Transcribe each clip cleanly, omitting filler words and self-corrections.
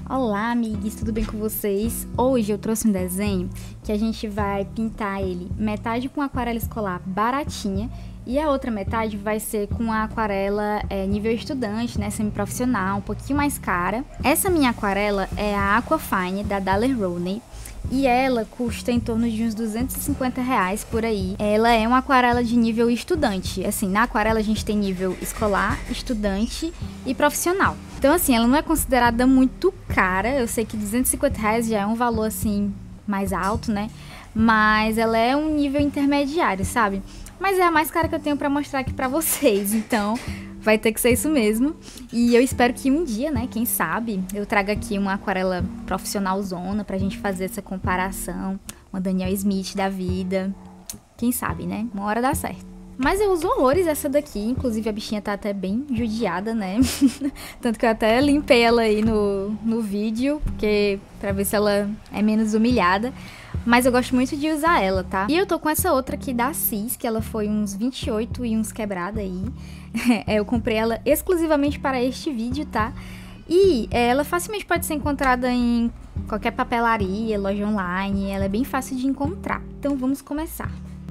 Olá, amigues, tudo bem com vocês? Hoje eu trouxe um desenho que a gente vai pintar ele metade com aquarela escolar baratinha e a outra metade vai ser com a aquarela nível estudante, né, semi-profissional, um pouquinho mais cara. Essa minha aquarela é a Aquafine da Daler-Rowney e ela custa em torno de uns R$250 por aí. Ela é uma aquarela de nível estudante. Assim, na aquarela a gente tem nível escolar, estudante e profissional. Então, assim, ela não é considerada muito cara. Eu sei que R$250 já é um valor, assim, mais alto, né? Mas ela é um nível intermediário, sabe? Mas é a mais cara que eu tenho pra mostrar aqui pra vocês. Então, vai ter que ser isso mesmo. E eu espero que um dia, né, quem sabe, eu traga aqui uma aquarela profissional zona pra gente fazer essa comparação. Uma Daniel Smith da vida. Quem sabe, né? Uma hora dá certo. Mas eu uso horrores essa daqui, inclusive a bichinha tá até bem judiada, né? Tanto que eu até limpei ela aí no vídeo, porque pra ver se ela é menos humilhada. Mas eu gosto muito de usar ela, tá? E eu tô com essa outra aqui da Cis, que ela foi uns 28 e uns quebrada aí. Eu comprei ela exclusivamente para este vídeo, tá? E ela facilmente pode ser encontrada em qualquer papelaria, loja online. Ela é bem fácil de encontrar. Então vamos começar.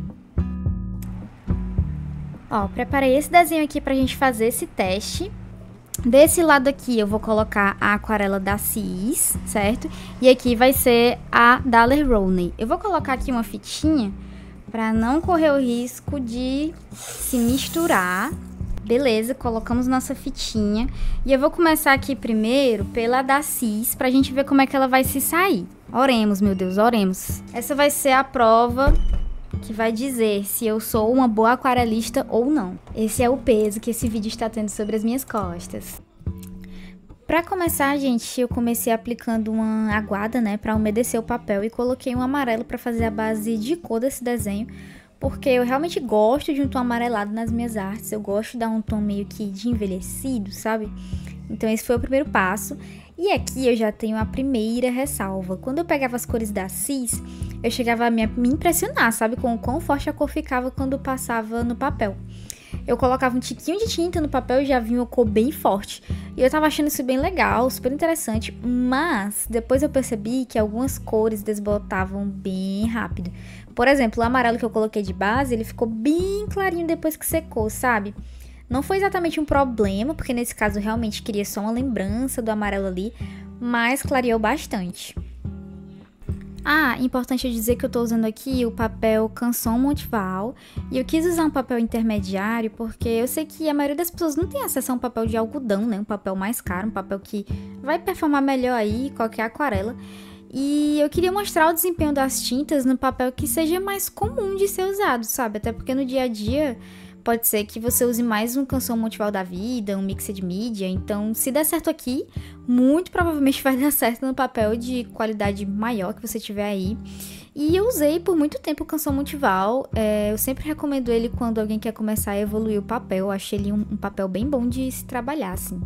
Ó, preparei esse desenho aqui pra gente fazer esse teste. Desse lado aqui eu vou colocar a aquarela da Cis, certo? E aqui vai ser a Daler-Rowney. Eu vou colocar aqui uma fitinha pra não correr o risco de se misturar. Beleza, colocamos nossa fitinha. E eu vou começar aqui primeiro pela da Cis, pra gente ver como é que ela vai se sair. Oremos, meu Deus, oremos. Essa vai ser a prova que vai dizer se eu sou uma boa aquarelista ou não. Esse é o peso que esse vídeo está tendo sobre as minhas costas. Pra começar, gente, eu comecei aplicando uma aguada, né, pra umedecer o papel e coloquei um amarelo pra fazer a base de cor desse desenho, porque eu realmente gosto de um tom amarelado nas minhas artes, eu gosto de dar um tom meio que de envelhecido, sabe? Então esse foi o primeiro passo. E aqui eu já tenho a primeira ressalva. Quando eu pegava as cores da Cis, eu chegava a me impressionar, sabe? Com o quão forte a cor ficava quando passava no papel. Eu colocava um tiquinho de tinta no papel e já vinha uma cor bem forte. E eu tava achando isso bem legal, super interessante. Mas depois eu percebi que algumas cores desbotavam bem rápido. Por exemplo, o amarelo que eu coloquei de base, ele ficou bem clarinho depois que secou, sabe? Não foi exatamente um problema, porque nesse caso eu realmente queria só uma lembrança do amarelo ali, mas clareou bastante. Ah, importante eu dizer que eu tô usando aqui o papel Canson Montval, e eu quis usar um papel intermediário porque eu sei que a maioria das pessoas não tem acesso a um papel de algodão, né? Um papel mais caro, um papel que vai performar melhor aí qualquer aquarela. E eu queria mostrar o desempenho das tintas no papel que seja mais comum de ser usado, sabe? Até porque no dia a dia pode ser que você use mais um Canson Montval da vida, um Mixed Media. Então, se der certo aqui, muito provavelmente vai dar certo no papel de qualidade maior que você tiver aí. E eu usei por muito tempo o Canson Montval. Eu sempre recomendo ele quando alguém quer começar a evoluir o papel. Eu achei ele um papel bem bom de se trabalhar, assim.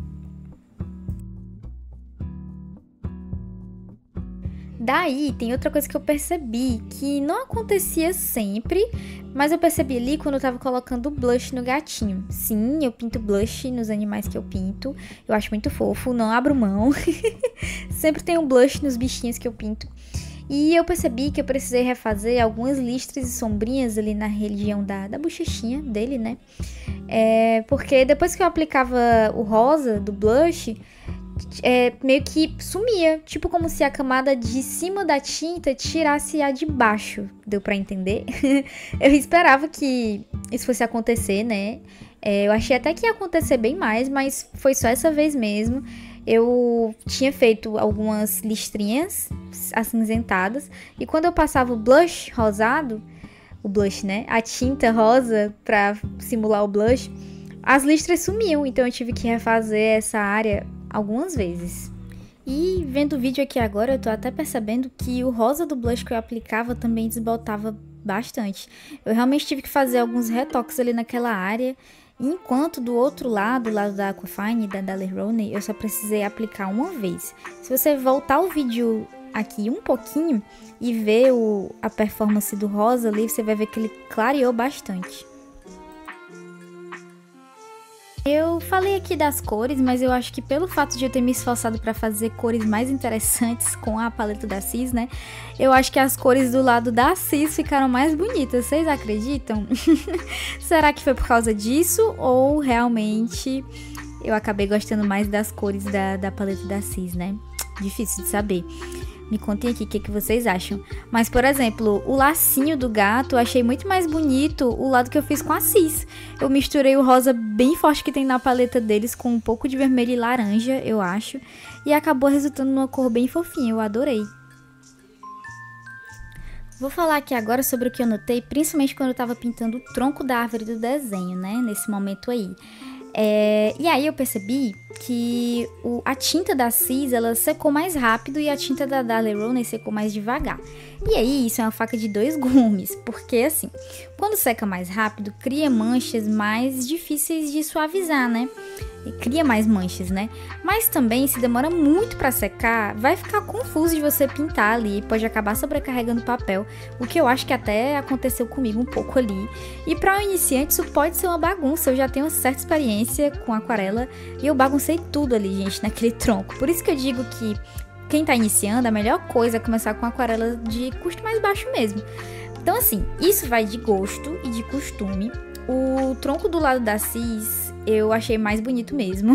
Daí, tem outra coisa que eu percebi, que não acontecia sempre, mas eu percebi ali quando eu tava colocando blush no gatinho. Sim, eu pinto blush nos animais que eu pinto, eu acho muito fofo, não abro mão. Sempre tem um blush nos bichinhos que eu pinto. E eu percebi que eu precisei refazer algumas listras e sombrinhas ali na região da bochechinha dele, né? Porque depois que eu aplicava o rosa do blush, meio que sumia, tipo como se a camada de cima da tinta tirasse a de baixo, deu pra entender? Eu esperava que isso fosse acontecer, né? Eu achei até que ia acontecer bem mais, mas foi só essa vez mesmo. Eu tinha feito algumas listrinhas acinzentadas, e quando eu passava o blush rosado, o blush, né? A tinta rosa pra simular o blush, as listras sumiam, então eu tive que refazer essa área algumas vezes. E vendo o vídeo aqui agora, eu tô até percebendo que o rosa do blush que eu aplicava também desbotava bastante. Eu realmente tive que fazer alguns retoques ali naquela área, enquanto do outro lado, o lado da Aquafine, da Daler-Rowney, eu só precisei aplicar uma vez. Se você voltar o vídeo aqui um pouquinho e ver a performance do rosa ali, você vai ver que ele clareou bastante. Eu falei aqui das cores, mas eu acho que pelo fato de eu ter me esforçado para fazer cores mais interessantes com a paleta da Cis, né? Eu acho que as cores do lado da Cis ficaram mais bonitas, vocês acreditam? Será que foi por causa disso ou realmente eu acabei gostando mais das cores da paleta da Cis, né? Difícil de saber. Me contem aqui o que vocês acham. Mas, por exemplo, o lacinho do gato, eu achei muito mais bonito o lado que eu fiz com a Cis. Eu misturei o rosa bem forte que tem na paleta deles com um pouco de vermelho e laranja, eu acho. E acabou resultando numa cor bem fofinha, eu adorei. Vou falar aqui agora sobre o que eu notei, principalmente quando eu tava pintando o tronco da árvore do desenho, né? Nesse momento aí. E aí eu percebi que a tinta da Cis, ela secou mais rápido e a tinta da Daler Rowney secou mais devagar. E aí isso é uma faca de dois gumes, porque assim, quando seca mais rápido, cria manchas mais difíceis de suavizar, né? E cria mais manchas, né? Mas também, se demora muito pra secar, vai ficar confuso de você pintar ali, pode acabar sobrecarregando o papel, o que eu acho que até aconteceu comigo um pouco ali. E para um iniciante isso pode ser uma bagunça, eu já tenho uma certa experiência com aquarela e eu baguncei tudo ali, gente, naquele tronco. Por isso que eu digo que quem tá iniciando, a melhor coisa é começar com aquarela de custo mais baixo mesmo. Então assim, isso vai de gosto e de costume. O tronco do lado da Cis eu achei mais bonito mesmo,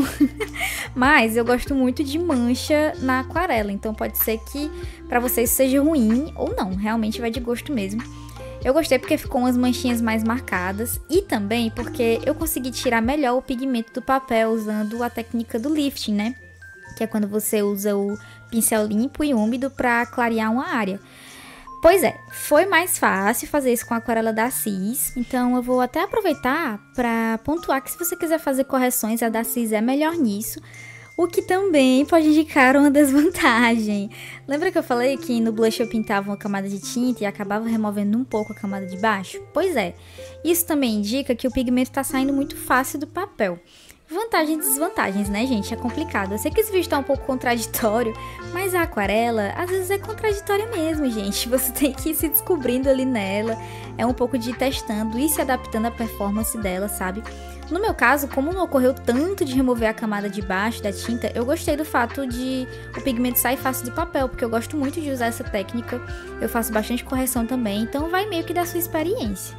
mas eu gosto muito de mancha na aquarela, então pode ser que pra vocês seja ruim ou não, realmente vai de gosto mesmo. Eu gostei porque ficou umas manchinhas mais marcadas e também porque eu consegui tirar melhor o pigmento do papel usando a técnica do lifting, né? Que é quando você usa o pincel limpo e úmido pra clarear uma área. Pois é, foi mais fácil fazer isso com a aquarela da Cis, então eu vou até aproveitar para pontuar que se você quiser fazer correções, a da Cis é melhor nisso, o que também pode indicar uma desvantagem. Lembra que eu falei que no blush eu pintava uma camada de tinta e acabava removendo um pouco a camada de baixo? Pois é, isso também indica que o pigmento está saindo muito fácil do papel. Vantagens e desvantagens, né, gente? É complicado. Eu sei que esse vídeo tá um pouco contraditório, mas a aquarela, às vezes, é contraditória mesmo, gente. Você tem que ir se descobrindo ali nela. É um pouco de ir testando e se adaptando à performance dela, sabe? No meu caso, como não ocorreu tanto de remover a camada de baixo da tinta, eu gostei do fato de o pigmento sair fácil do papel, porque eu gosto muito de usar essa técnica. Eu faço bastante correção também, então vai meio que da sua experiência.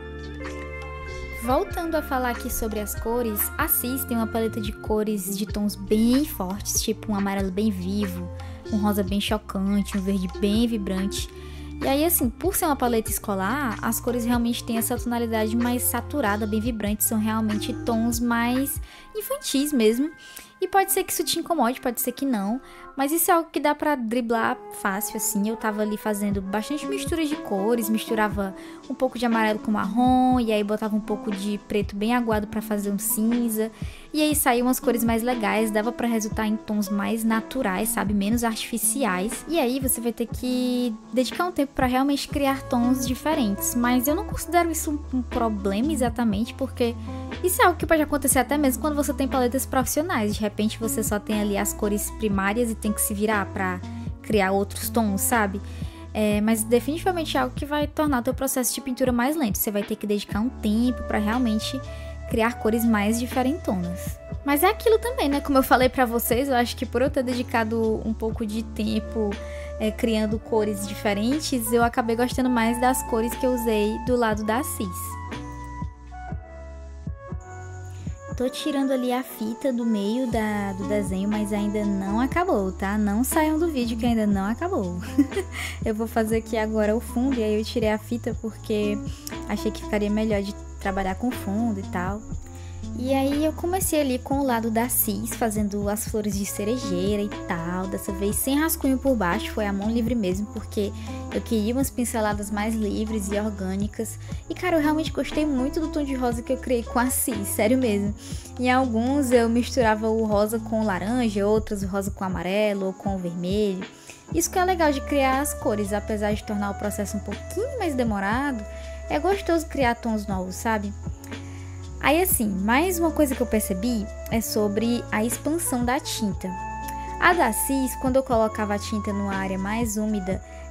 Voltando a falar aqui sobre as cores, a Cis tem uma paleta de cores de tons bem fortes, tipo um amarelo bem vivo, um rosa bem chocante, um verde bem vibrante. E aí assim, por ser uma paleta escolar, as cores realmente têm essa tonalidade mais saturada, bem vibrante, são realmente tons mais infantis mesmo. E pode ser que isso te incomode, pode ser que não, mas isso é algo que dá pra driblar fácil, assim. Eu tava ali fazendo bastante mistura de cores, misturava um pouco de amarelo com marrom, e aí botava um pouco de preto bem aguado pra fazer um cinza. E aí saíam umas cores mais legais, dava pra resultar em tons mais naturais, sabe? Menos artificiais. E aí você vai ter que dedicar um tempo pra realmente criar tons diferentes. Mas eu não considero isso um problema exatamente, porque isso é algo que pode acontecer até mesmo quando você tem paletas profissionais. De repente você só tem ali as cores primárias e tem que se virar pra criar outros tons, sabe? Mas definitivamente é algo que vai tornar o teu processo de pintura mais lento. Você vai ter que dedicar um tempo pra realmente criar cores mais diferentonas. Mas é aquilo também, né? Como eu falei pra vocês, eu acho que por eu ter dedicado um pouco de tempo criando cores diferentes, eu acabei gostando mais das cores que eu usei do lado da Cis. Tô tirando ali a fita do meio do desenho, mas ainda não acabou, tá? Não saiam do vídeo que ainda não acabou. Eu vou fazer aqui agora o fundo, e aí eu tirei a fita porque achei que ficaria melhor de trabalhar com fundo e tal. E aí eu comecei ali com o lado da Cis, fazendo as flores de cerejeira e tal, dessa vez sem rascunho por baixo, foi a mão livre mesmo, porque eu queria umas pinceladas mais livres e orgânicas. E cara, eu realmente gostei muito do tom de rosa que eu criei com a Cis, sério mesmo. Em alguns eu misturava o rosa com o laranja, outros o rosa com o amarelo ou com o vermelho. Isso que é legal de criar as cores, apesar de tornar o processo um pouquinho mais demorado, é gostoso criar tons novos, sabe? Aí assim, mais uma coisa que eu percebi é sobre a expansão da tinta. A da Cis, quando eu colocava a tinta numa área mais úmida,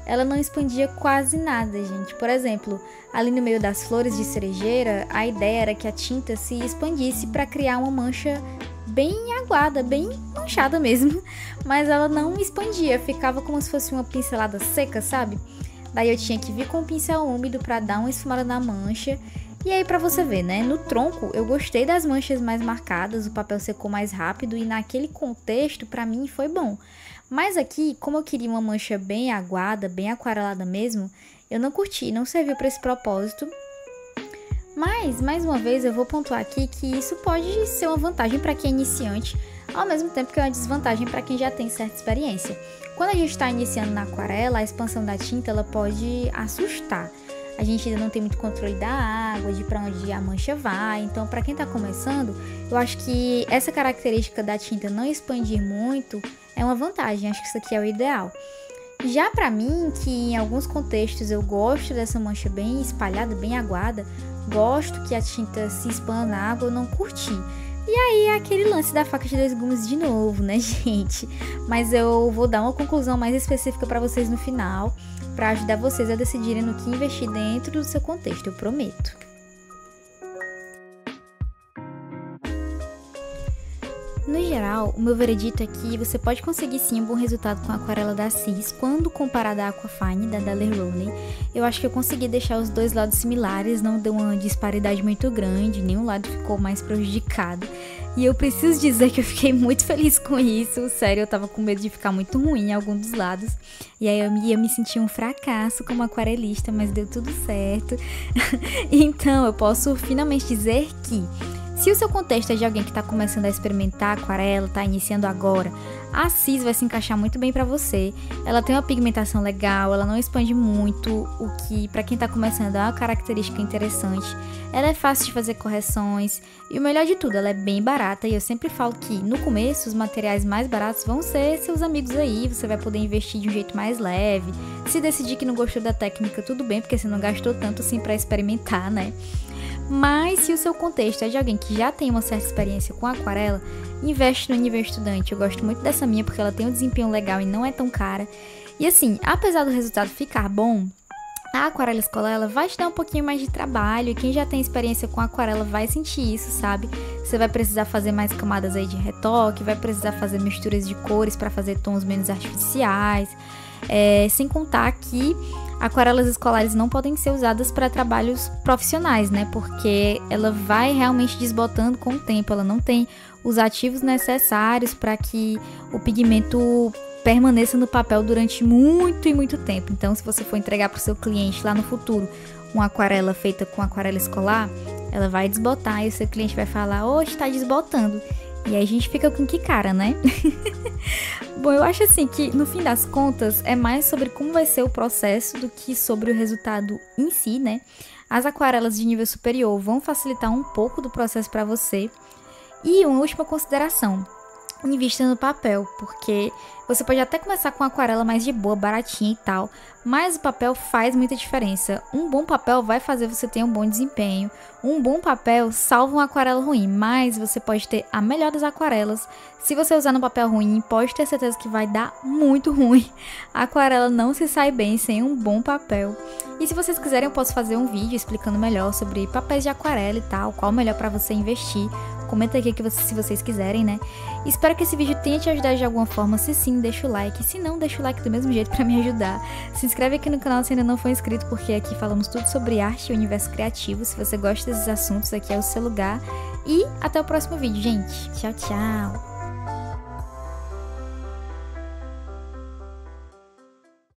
ela não expandia quase nada, gente. Por exemplo, ali no meio das flores de cerejeira, a ideia era que a tinta se expandisse para criar uma mancha bem aguada, bem manchada mesmo, mas ela não expandia, ficava como se fosse uma pincelada seca, sabe? Daí eu tinha que vir com o pincel úmido para dar uma esfumada na mancha. E aí pra você ver, né, no tronco eu gostei das manchas mais marcadas, o papel secou mais rápido e naquele contexto pra mim foi bom. Mas aqui, como eu queria uma mancha bem aguada, bem aquarelada mesmo, eu não curti, não serviu pra esse propósito. Mas, mais uma vez, eu vou pontuar aqui que isso pode ser uma vantagem para quem é iniciante, ao mesmo tempo que é uma desvantagem para quem já tem certa experiência. Quando a gente está iniciando na aquarela, a expansão da tinta ela pode assustar. A gente ainda não tem muito controle da água, de para onde a mancha vai. Então, para quem está começando, eu acho que essa característica da tinta não expandir muito é uma vantagem. Acho que isso aqui é o ideal. Já para mim, que em alguns contextos eu gosto dessa mancha bem espalhada, bem aguada, gosto que a tinta se expanda na água, eu não curti. E aí é aquele lance da faca de dois gumes de novo, né, gente? Mas eu vou dar uma conclusão mais específica para vocês no final, para ajudar vocês a decidirem no que investir dentro do seu contexto, eu prometo. No geral, o meu veredito é que você pode conseguir sim um bom resultado com a aquarela da Cis quando comparada à Aquafine da Daler-Rowney. Eu acho que eu consegui deixar os dois lados similares, não deu uma disparidade muito grande, nenhum lado ficou mais prejudicado. E eu preciso dizer que eu fiquei muito feliz com isso, sério, eu tava com medo de ficar muito ruim em algum dos lados. E aí eu ia me sentir um fracasso como aquarelista, mas deu tudo certo. Então eu posso finalmente dizer que se o seu contexto é de alguém que está começando a experimentar aquarela, está iniciando agora, a Cis vai se encaixar muito bem para você. Ela tem uma pigmentação legal, ela não expande muito, o que para quem está começando é uma característica interessante. Ela é fácil de fazer correções e o melhor de tudo, ela é bem barata e eu sempre falo que no começo os materiais mais baratos vão ser seus amigos aí, você vai poder investir de um jeito mais leve. Se decidir que não gostou da técnica, tudo bem, porque você não gastou tanto assim para experimentar, né? Mas se o seu contexto é de alguém que já tem uma certa experiência com aquarela, investe no nível estudante. Eu gosto muito dessa minha porque ela tem um desempenho legal e não é tão cara. E assim, apesar do resultado ficar bom, a aquarela escolar ela vai te dar um pouquinho mais de trabalho e quem já tem experiência com aquarela vai sentir isso, sabe? Você vai precisar fazer mais camadas aí de retoque, vai precisar fazer misturas de cores para fazer tons menos artificiais, sem contar que aquarelas escolares não podem ser usadas para trabalhos profissionais, né? Porque ela vai realmente desbotando com o tempo, ela não tem os ativos necessários para que o pigmento permaneça no papel durante muito e muito tempo. Então, se você for entregar para o seu cliente lá no futuro uma aquarela feita com aquarela escolar, ela vai desbotar e o seu cliente vai falar: "Oxe, está desbotando". E aí a gente fica com que cara, né? Bom, eu acho assim que no fim das contas é mais sobre como vai ser o processo do que sobre o resultado em si, né? As aquarelas de nível superior vão facilitar um pouco do processo para você. E uma última consideração: invista no papel, porque você pode até começar com aquarela mais de boa, baratinha e tal, mas o papel faz muita diferença. Um bom papel vai fazer você ter um bom desempenho. Um bom papel salva uma aquarela ruim, mas você pode ter a melhor das aquarelas. Se você usar no papel ruim, pode ter certeza que vai dar muito ruim. A aquarela não se sai bem sem um bom papel. E se vocês quiserem, eu posso fazer um vídeo explicando melhor sobre papéis de aquarela e tal, qual o melhor para você investir. Comenta aqui se vocês quiserem, né? Espero que esse vídeo tenha te ajudado de alguma forma. Se sim, deixa o like. Se não, deixa o like do mesmo jeito pra me ajudar. Se inscreve aqui no canal se ainda não for inscrito, porque aqui falamos tudo sobre arte e universo criativo. Se você gosta desses assuntos, aqui é o seu lugar. E até o próximo vídeo, gente. Tchau, tchau!